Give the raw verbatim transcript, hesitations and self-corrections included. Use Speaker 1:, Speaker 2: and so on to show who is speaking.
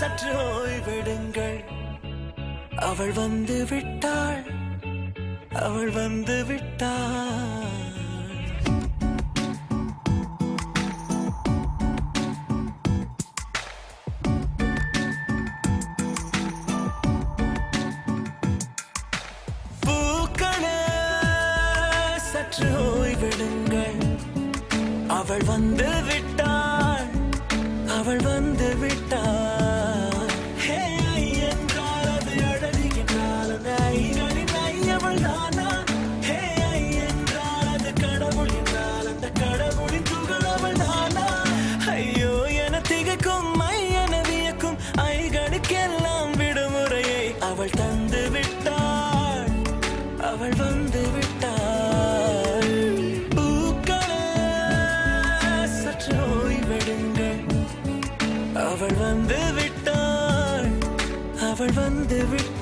Speaker 1: சற்று ஓய்வெடுங்கள் அவள் வந்து விட்டாள் அவள் வந்து விட்டாள் பூக்களே சற்று ஓய்வெடுங்கள் அவள் வந்து விட்டாள் அவள் வந்து விட்டாள் அவள் தந்து விட்டாள் அவள் வந்து விட்டாள் பூக்களே சற்று ஓய்வெடுங்கள் அவள் வந்து விட்டாள் அவள் வந்து விட்டாள்